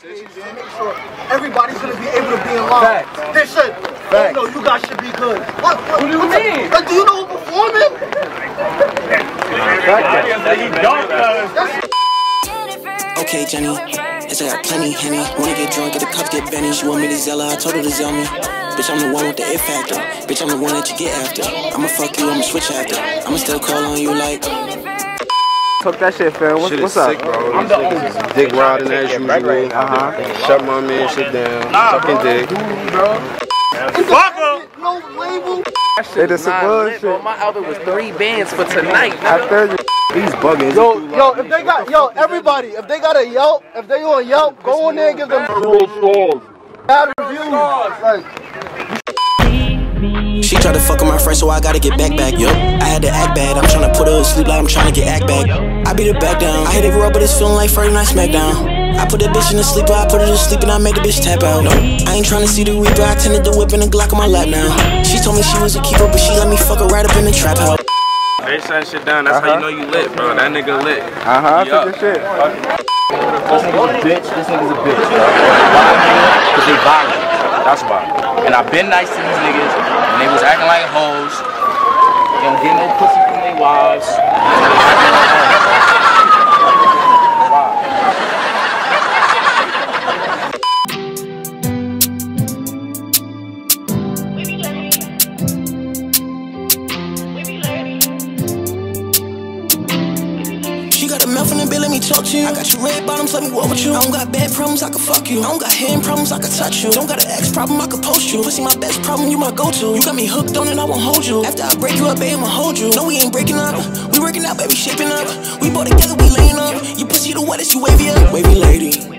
Make sure everybody's gonna be able to be in line. They said, oh no, you guys should be good. What do you mean? Like, do you know who performing? Okay, Jenny, as I got plenty, Henny. Wanna get drunk, get the cups, get Benny. She want me to Zella, I told her to Zell me. Bitch, I'm the one with the it factor. Bitch, I'm the one that you get after. I'ma fuck you, I'ma switch after. I'ma still call on you like. Talk that shit, fam. What's up? Sick, bro. I'm the dick riding as usual. Shut my man shit down. Fucking dick. Fuck him! No label. That shit is some bullshit. My outfit was 3 bands for tonight. I tell you. He's bugging. Yo, if they got, everybody, if they got a Yelp, if they on Yelp, go on there and give them bad reviews. Like. She tried to fuck with my friend, so I gotta get back, yo. I had to act bad, I'm tryna put her to sleep like I'm tryna get act back. I beat her back down, I hit it raw, but it's feeling like Friday Night Smackdown. I put that bitch in the sleeper, I put her to sleep and I made the bitch tap out. No, I ain't tryna see the Reaper, I tended to whip and a Glock on my lap now. She told me she was a keeper, but she let me fuck her right up in the trap house. They shut shit down, that's how you know you lit, bro. That nigga lit. Took your shit. This nigga's a bitch, cause they violent. That's why. And I've been nice to these niggas, and they was acting like hoes. They don't get no pussy from their wives. Let me talk to you. I got your red bottoms, let me walk with you. I don't got bad problems, I can fuck you. I don't got hand problems, I can touch you. Don't got an ex problem, I can post you. Pussy my best problem, you my go-to. You got me hooked on it, I won't hold you. After I break you up, babe, I'ma hold you. No, we ain't breaking up. We working out, baby, shaping up. We bought together, we laying up. You pussy the wettest, you wavy up. Wavy lady.